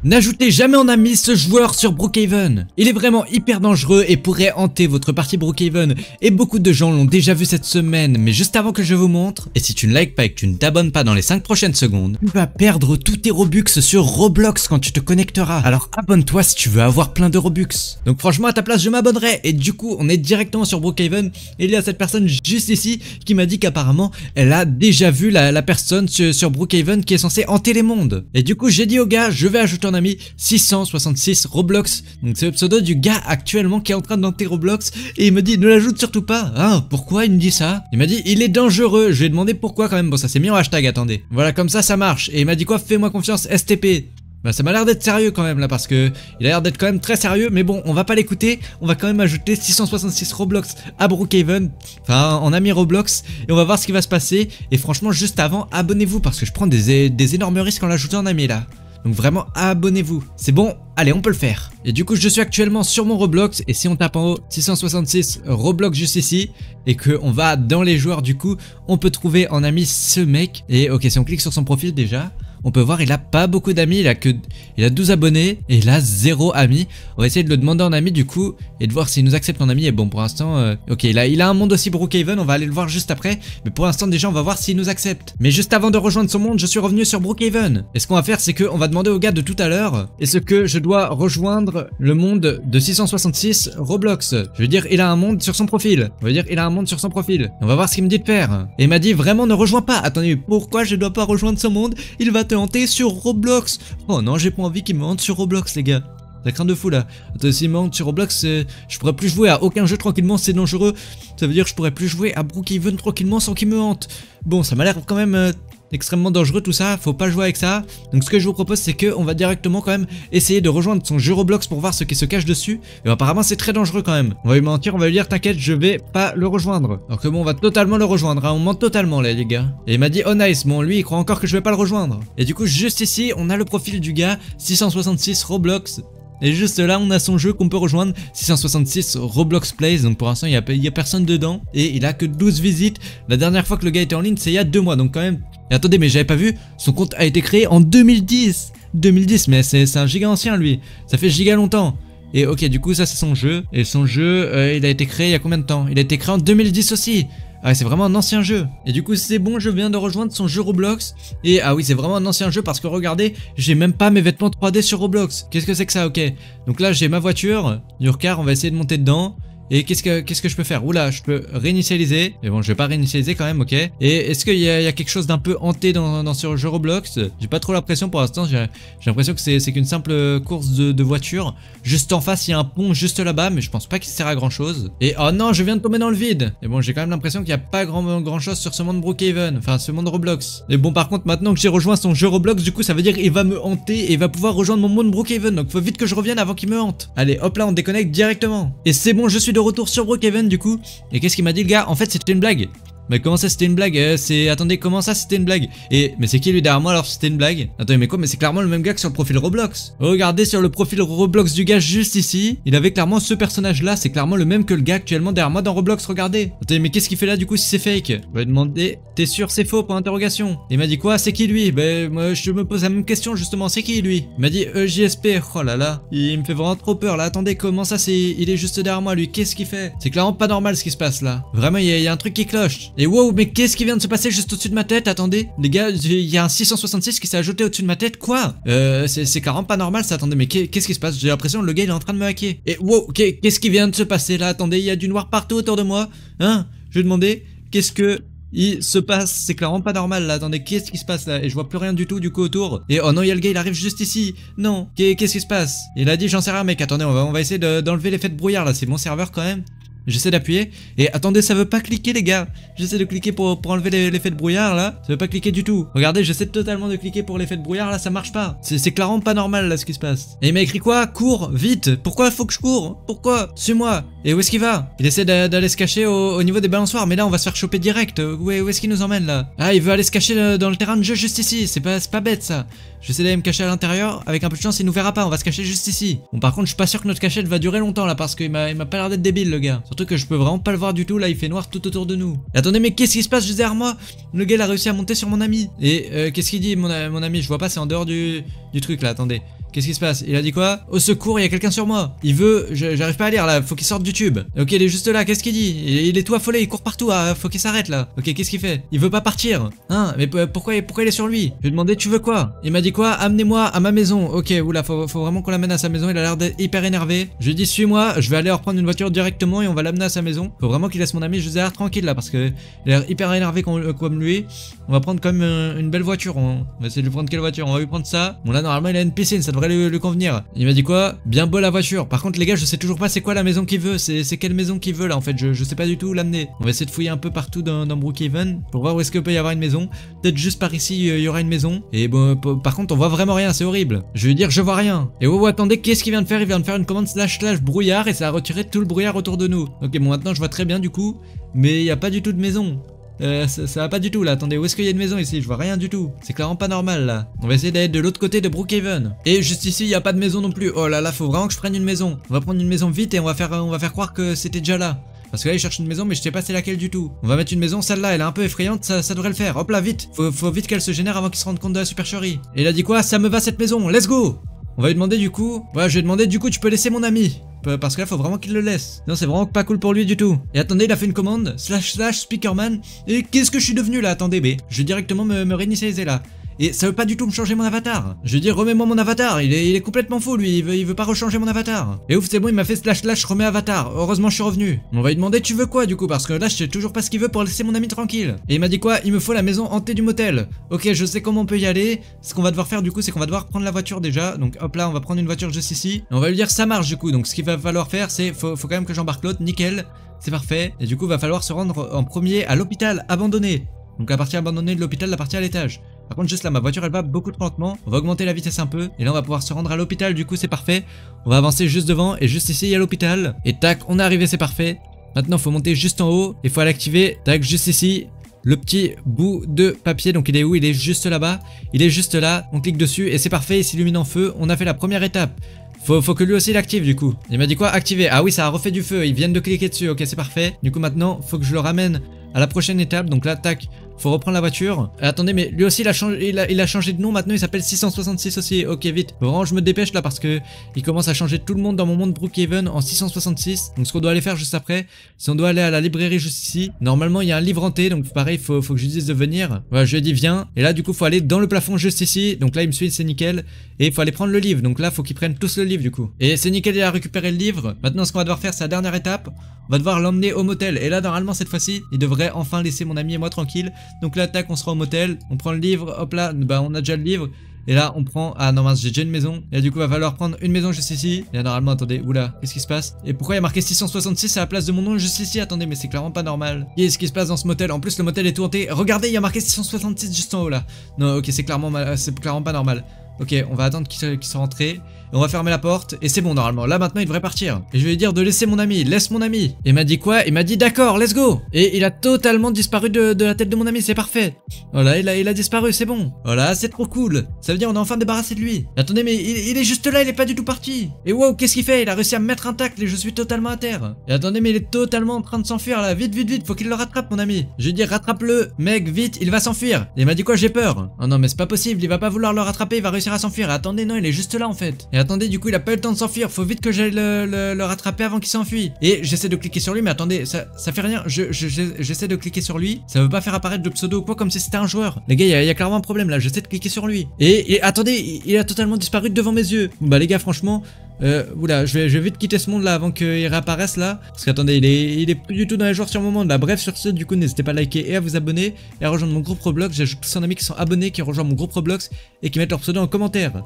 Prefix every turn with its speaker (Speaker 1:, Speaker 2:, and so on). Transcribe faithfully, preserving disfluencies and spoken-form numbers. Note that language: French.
Speaker 1: N'ajoutez jamais en ami ce joueur sur Brookhaven. Il est vraiment hyper dangereux et pourrait hanter votre partie Brookhaven. Et beaucoup de gens l'ont déjà vu cette semaine. Mais juste avant que je vous montre, et si tu ne likes pas et que tu ne t'abonnes pas dans les cinq prochaines secondes, tu vas perdre tous tes Robux sur Roblox quand tu te connecteras. Alors abonne-toi si tu veux avoir plein de Robux. Donc franchement à ta place je m'abonnerai. Et du coup on est directement sur Brookhaven. Et il y a cette personne juste ici qui m'a dit qu'apparemment elle a déjà vu la, la personne sur, sur Brookhaven qui est censée hanter les mondes. Et du coup j'ai dit au gars, je vais ajouter un ami six cent soixante-six Roblox. Donc c'est le pseudo du gars actuellement qui est en train d'hanter Roblox. Et il me dit ne l'ajoute surtout pas. Ah pourquoi il me dit ça? Il m'a dit il est dangereux. Je lui ai demandé pourquoi quand même. Bon ça c'est mis en hashtag, attendez. Voilà comme ça ça marche. Et il m'a dit quoi? Fais-moi confiance S T P. Bah ça m'a l'air d'être sérieux quand même là parce que il a l'air d'être quand même très sérieux. Mais bon on va pas l'écouter. On va quand même ajouter six cent soixante-six Roblox à Brookhaven. Enfin en ami Roblox. Et on va voir ce qui va se passer. Et franchement juste avant abonnez-vous parce que je prends des, des énormes risques en l'ajoutant en ami là. Donc vraiment abonnez-vous. C'est bon, allez on peut le faire. Et du coup je suis actuellement sur mon Roblox. Et si on tape en haut six cent soixante-six Roblox juste ici et que on va dans les joueurs du coup, on peut trouver en ami ce mec. Et ok si on clique sur son profil déjà, on peut voir il a pas beaucoup d'amis, il a que il a douze abonnés et il a zéro amis. On va essayer de le demander en ami du coup et de voir s'il nous accepte en ami. Et bon pour l'instant euh, ok il a, il a un monde aussi Brookhaven, on va aller le voir juste après. Mais pour l'instant déjà on va voir s'il nous accepte. Mais juste avant de rejoindre son monde je suis revenu sur Brookhaven. Et ce qu'on va faire c'est que on va demander au gars de tout à l'heure est-ce que je dois rejoindre le monde de six cent soixante-six Roblox. Je veux dire il a un monde sur son profil. On va dire il a un monde sur son profil. On va voir ce qu'il me dit de faire. Et il m'a dit vraiment ne rejoins pas. Attendez pourquoi je dois pas rejoindre ce monde? Il va te hanter sur Roblox. Oh non j'ai pas envie qu'il me hante sur Roblox les gars. Ça craint de fou là. Attends, s'il me hante sur Roblox, euh, je pourrais plus jouer à aucun jeu tranquillement, c'est dangereux. Ça veut dire que je pourrais plus jouer à Brookhaven tranquillement sans qu'il me hante. Bon ça m'a l'air quand même euh, extrêmement dangereux tout ça, faut pas jouer avec ça. Donc ce que je vous propose c'est que on va directement quand même essayer de rejoindre son jeu Roblox pour voir ce qui se cache dessus. Et apparemment c'est très dangereux quand même. On va lui mentir, on va lui dire t'inquiète je vais pas le rejoindre. Alors que bon on va totalement le rejoindre, hein. On ment totalement là les gars. Et il m'a dit oh nice, bon lui il croit encore que je vais pas le rejoindre. Et du coup juste ici on a le profil du gars six cent soixante-six Roblox. Et juste là on a son jeu qu'on peut rejoindre six cent soixante-six Roblox Plays. Donc pour l'instant il y, y a personne dedans. Et il a que douze visites. La dernière fois que le gars était en ligne c'est il y a deux mois. Donc quand même. Et attendez mais j'avais pas vu. Son compte a été créé en deux mille dix. deux mille dix mais c'est un giga ancien lui. Ça fait giga longtemps. Et ok du coup ça c'est son jeu. Et son jeu euh, il a été créé il y a combien de temps? Il a été créé en deux mille dix aussi. Ah ouais, c'est vraiment un ancien jeu. Et du coup c'est bon, je viens de rejoindre son jeu Roblox. Et ah oui c'est vraiment un ancien jeu parce que regardez, j'ai même pas mes vêtements trois D sur Roblox. Qu'est-ce que c'est que ça? Ok. Donc là j'ai ma voiture, Yurkar, on va essayer de monter dedans. Et qu'est-ce que qu'est-ce que je peux faire? Oula, je peux réinitialiser. Mais bon, je vais pas réinitialiser quand même, ok. Et est-ce qu'il y, y a quelque chose d'un peu hanté dans, dans ce jeu Roblox? J'ai pas trop l'impression pour l'instant. J'ai l'impression que c'est qu'une simple course de, de voiture. Juste en face, il y a un pont juste là-bas, mais je pense pas qu'il sert à grand chose. Et oh non, je viens de tomber dans le vide. Et bon, j'ai quand même l'impression qu'il y a pas grand, grand chose sur ce monde Brookhaven. Enfin, ce monde Roblox. Et bon, par contre, maintenant que j'ai rejoint son jeu Roblox, du coup, ça veut dire qu'il va me hanter et il va pouvoir rejoindre mon monde Brookhaven. Donc, faut vite que je revienne avant qu'il me hante. Allez, hop là, on déconnecte directement. Et c'est bon, je suis de retour sur Brookhaven du coup. Et qu'est-ce qu'il m'a dit le gars? En fait c'était une blague. Mais comment ça c'était une blague? euh, C'est attendez comment ça c'était une blague? Et mais c'est qui lui derrière moi alors c'était une blague? Attendez mais quoi? Mais c'est clairement le même gars que sur le profil Roblox. Regardez sur le profil Roblox du gars juste ici. Il avait clairement ce personnage là. C'est clairement le même que le gars actuellement derrière moi dans Roblox. Regardez. Attendez mais qu'est-ce qu'il fait là du coup si c'est fake? On va lui demander. T'es sûr c'est faux pour interrogation? Il m'a dit quoi? C'est qui lui? Ben moi je me pose la même question justement. C'est qui lui? Il m'a dit E J S P. Oh là là. Il me fait vraiment trop peur là. Attendez comment ça c'est? Il est juste derrière moi lui. Qu'est-ce qu'il fait? C'est clairement pas normal ce qui se passe là. Vraiment il y, y a un truc qui cloche. Et wow mais qu'est-ce qui vient de se passer juste au-dessus de ma tête? Attendez, les gars, il y a un six cent soixante-six qui s'est ajouté au-dessus de ma tête. Quoi? Euh, c'est carrément pas normal ça. Attendez, mais qu'est-ce qui se passe? J'ai l'impression que le gars il est en train de me hacker. Et wow, qu'est-ce qui vient de se passer là? Attendez, il y a du noir partout autour de moi. Hein? Je vais demander, qu'est-ce que il se passe? C'est clairement pas normal là. Attendez, qu'est-ce qui se passe là? Et je vois plus rien du tout du coup autour. Et oh non, il y a le gars, il arrive juste ici. Non, qu'est-ce qui se passe? Il a dit, j'en sais rien, mec. Attendez, on va, on va essayer d'enlever l'effet de brouillard là. C'est mon serveur quand même. J'essaie d'appuyer. Et attendez, ça veut pas cliquer les gars. J'essaie de cliquer pour, pour enlever l'effet de brouillard là. Ça veut pas cliquer du tout. Regardez, j'essaie totalement de cliquer pour l'effet de brouillard là, ça marche pas. C'est clairement pas normal là ce qui se passe. Et il m'a écrit quoi? Cours, vite. Pourquoi il faut que je cours? Pourquoi? Suis-moi. Et où est-ce qu'il va? Il essaie d'aller se cacher au, au niveau des balançoires. Mais là on va se faire choper direct. Où est, où est-ce qu'il nous emmène là? Ah, il veut aller se cacher dans le terrain de jeu juste ici. C'est pas, pas bête ça. J'essaie d'aller me cacher à l'intérieur. Avec un peu de chance il nous verra pas. On va se cacher juste ici. Bon par contre je suis pas sûr que notre cachette va durer longtemps là. Parce qu'il m'a pas l'air d'être débile le gars. Surtout que je peux vraiment pas le voir du tout, là il fait noir tout autour de nous. Et attendez mais qu'est-ce qui se passe juste derrière moi? Le gars il a réussi à monter sur mon ami. Et euh, qu'est-ce qu'il dit mon, mon ami? Je vois pas, c'est en dehors du, du truc là, attendez. Qu'est-ce qui se passe? Il a dit quoi? Au secours, il y a quelqu'un sur moi. Il veut, j'arrive pas à lire là, faut qu'il sorte du tube. Ok, il est juste là, qu'est-ce qu'il dit? il, il est tout affolé, il court partout, ah, faut qu'il s'arrête là. Ok, qu'est-ce qu'il fait? Il veut pas partir. Hein, mais pourquoi, pourquoi il est sur lui? Je lui ai demandé, tu veux quoi? Il m'a dit quoi? Amenez-moi à ma maison. Ok, oula, faut, faut vraiment qu'on l'amène à sa maison, il a l'air d'être hyper énervé. Je lui ai dit, suis-moi, je vais aller reprendre une voiture directement et on va l'amener à sa maison. Faut vraiment qu'il laisse mon ami José tranquille là, parce que il a l'air hyper énervé comme, comme lui. On va prendre quand même une, une belle voiture. On va essayer de lui prendre quelle voiture? On va lui prendre ça. Bon là, normalement, il a une piscine, ça devrait lui, lui convenir. Il m'a dit quoi? Bien beau la voiture. Par contre, les gars, je sais toujours pas c'est quoi la maison qu'il veut. C'est quelle maison qu'il veut là en fait. Je, je sais pas du tout où l'amener. On va essayer de fouiller un peu partout dans, dans Brookhaven pour voir où est-ce qu'il peut y avoir une maison. Peut-être juste par ici, il y aura une maison. Et bon, par contre, on voit vraiment rien. C'est horrible. Je vais lui dire, je vois rien. Et oh, oh attendez, qu'est-ce qu'il vient de faire? Il vient de faire une commande slash slash brouillard et ça a retiré tout le brouillard autour de nous. Ok, bon, maintenant je vois très bien du coup. Mais il n'y a pas du tout de maison. Euh, ça, ça va pas du tout là, attendez, où est-ce qu'il y a une maison ici? Je vois rien du tout, c'est clairement pas normal là. On va essayer d'aller de l'autre côté de Brookhaven. Et juste ici, il y a pas de maison non plus. Oh là là, faut vraiment que je prenne une maison. On va prendre une maison vite et on va faire, on va faire croire que c'était déjà là. Parce que là il cherche une maison mais je sais pas c'est laquelle du tout. On va mettre une maison, celle-là elle est un peu effrayante, ça, ça devrait le faire. Hop là vite, faut, faut vite qu'elle se génère avant qu'il se rende compte de la supercherie. Et il a dit quoi? Ça me va cette maison, let's go. On va lui demander du coup, ouais je vais demander du coup tu peux laisser mon ami. Parce que là faut vraiment qu'il le laisse. Non c'est vraiment pas cool pour lui du tout. Et attendez il a fait une commande, slash slash speakerman. Et qu'est-ce que je suis devenu là? Attendez mais je vais directement me, me réinitialiser là. Et ça veut pas du tout me changer mon avatar. Je veux dire remets-moi mon avatar, il est, il est complètement fou lui, il veut, il veut pas rechanger mon avatar. Et ouf c'est bon il m'a fait slash slash remets avatar, heureusement je suis revenu. On va lui demander tu veux quoi du coup parce que là je sais toujours pas ce qu'il veut pour laisser mon ami tranquille. Et il m'a dit quoi? Il me faut la maison hantée du motel. Ok je sais comment on peut y aller. Ce qu'on va devoir faire du coup c'est qu'on va devoir prendre la voiture déjà. Donc hop là on va prendre une voiture juste ici. Et on va lui dire ça marche du coup. Donc ce qu'il va falloir faire c'est faut, faut quand même que j'embarque l'autre, nickel. C'est parfait. Et du coup va falloir se rendre en premier à l'hôpital abandonné. Donc la partie abandonnée de l'hôpital, la partie à l'étage. Par contre juste là ma voiture elle va beaucoup trop lentement. On va augmenter la vitesse un peu. Et là on va pouvoir se rendre à l'hôpital du coup c'est parfait. On va avancer juste devant et juste ici il y a l'hôpital. Et tac on est arrivé c'est parfait. Maintenant faut monter juste en haut. Et faut aller activer tac juste ici le petit bout de papier. Donc il est où? Il est juste là-bas. Il est juste là. On clique dessus et c'est parfait. Il s'illumine en feu. On a fait la première étape. Faut, faut que lui aussi l'active du coup. Il m'a dit quoi? Activer. Ah oui ça a refait du feu. Ils viennent de cliquer dessus. Ok c'est parfait. Du coup maintenant faut que je le ramène à la prochaine étape. Donc là tac. Faut reprendre la voiture. Euh, attendez, mais lui aussi il a changé, il a, il a changé de nom. Maintenant il s'appelle six cent soixante-six aussi. Ok, vite. Faut vraiment je me dépêche là parce que il commence à changer tout le monde dans mon monde Brookhaven en six cent soixante-six. Donc ce qu'on doit aller faire juste après, c'est on doit aller à la librairie juste ici. Normalement il y a un livre hanté, donc pareil, faut, faut que je lui dise de venir. Voilà, je lui ai dit viens. Et là du coup faut aller dans le plafond juste ici. Donc là il me suit, c'est nickel. Et il faut aller prendre le livre. Donc là faut qu'ils prennent tous le livre du coup. Et c'est nickel, il a récupéré le livre. Maintenant ce qu'on va devoir faire, c'est la dernière étape. On va devoir l'emmener au motel. Et là normalement cette fois-ci, il devrait enfin laisser mon ami et moi tranquille. Donc là tac, on se au motel, on prend le livre, hop là, bah on a déjà le livre. Et là on prend, ah non mince j'ai déjà une maison. Et là du coup va falloir prendre une maison juste ici. Et là normalement attendez, oula, qu'est-ce qui se passe? Et pourquoi il y a marqué six cent soixante-six à la place de mon nom juste ici? Attendez mais c'est clairement pas normal. Qu'est-ce qui se passe dans ce motel? En plus le motel est tout hanté. Regardez il y a marqué six cent soixante-six juste en haut là. Non ok c'est clairement, c'est clairement pas normal. Ok, on va attendre qu'ils qu soient rentrés. On va fermer la porte et c'est bon normalement. Là maintenant il devrait partir. Et je vais lui dire de laisser mon ami. Laisse mon ami. Et il m'a dit quoi? Il m'a dit d'accord, let's go. Et il a totalement disparu de, de la tête de mon ami, c'est parfait. Voilà, il a, il a disparu, c'est bon. Voilà, c'est trop cool. Ça veut dire on est enfin débarrassé de lui. Attendez mais il, il est juste là, il est pas du tout parti. Et wow, qu'est-ce qu'il fait? Il a réussi à me mettre un tacle et je suis totalement à terre. Et attendez mais il est totalement en train de s'enfuir là. Vite, vite, vite, faut qu'il le rattrape mon ami. Je lui dis rattrape-le, mec, vite, il va s'enfuir. Et il m'a dit quoi? J'ai peur. Oh non mais c'est pas possible, il va pas vouloir le rattraper, il va réussir à s'enfuir. Attendez non, il est juste là en fait. Et attendez du coup il a pas eu le temps de s'enfuir, faut vite que j'aille le, le, le rattraper avant qu'il s'enfuit. Et j'essaie de cliquer sur lui mais attendez, ça, ça fait rien, je, je, j'essaie de cliquer sur lui, ça veut pas faire apparaître de pseudo ou quoi comme si c'était un joueur. Les gars, il y, y a clairement un problème là, j'essaie de cliquer sur lui. Et, et attendez, il, il a totalement disparu devant mes yeux. Bon, bah les gars franchement, euh, oula, je vais, je vais vite quitter ce monde là avant qu'il réapparaisse là. Parce qu'attendez, il est, il est plus du tout dans les joueurs sur mon monde là. Bref sur ce, du coup n'hésitez pas à liker et à vous abonner et à rejoindre mon groupe Roblox. J'ajoute tous en amis qui sont abonnés, qui rejoignent mon groupe Roblox et qui mettent leur pseudo en commentaire.